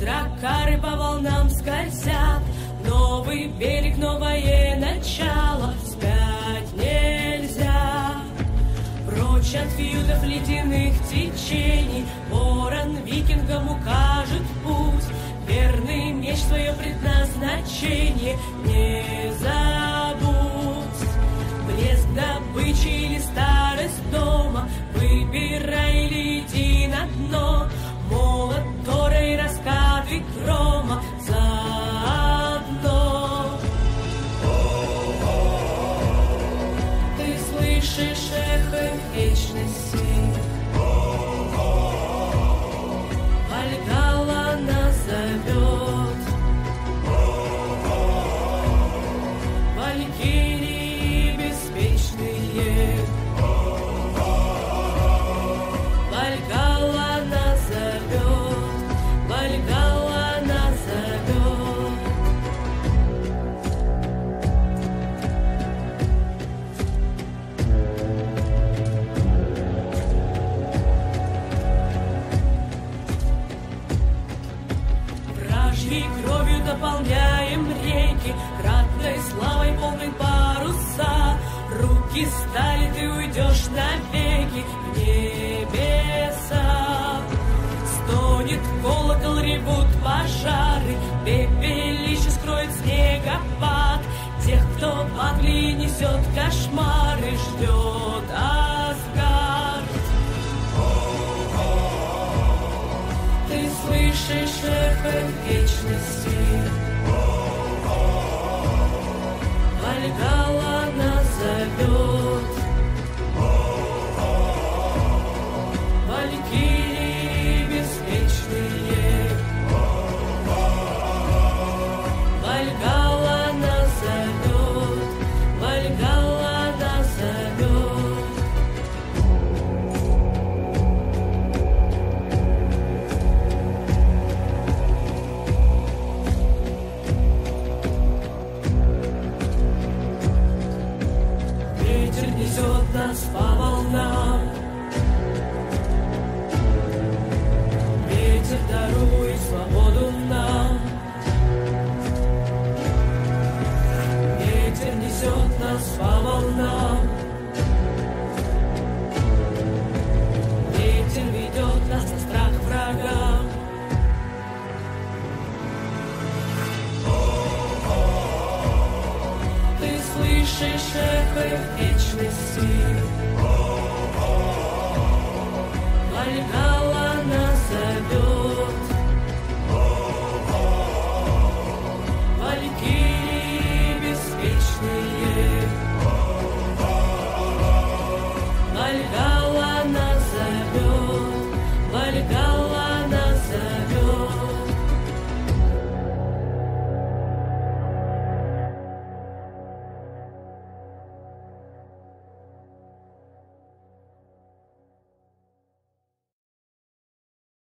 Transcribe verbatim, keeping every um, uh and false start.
драккары по волнам скользят. Новый берег, новое начало, вспять нельзя. Прочь от фьюдов ледяных течений, ворон викингам укажет путь. Верный меч свое предназначение не забудь. Блеск добычи или старость дома, выбирай или иди на дно. Молот Тора и раскаты грома заодно. Ты слышишь эхо вечности, Вальгалла нас зовет. Валькирии беспечные, Вальгалла нас зовет, Вальгалла нас зовет. Вражьей кровью наполняем реки, кратной славой полной паруса. Руки стали, ты уйдешь навеки в небеса. Стонет колокол, ревут пожары, пепелище скроет снегопад. Тех, кто в Англии несет кошмары, ждет Асгард. Ты слышишь эхо вечности, Вальгалла нас зовет. Валькирии беспечные, Вальгалла нас зовет, Вальгалла нас зовет. Ветер несет нас по волнам, ветер дарует свободу нам. Ветер несет нас по волнам, ветер ведет нас на страх врагам. Ты слышишь эхо вечности,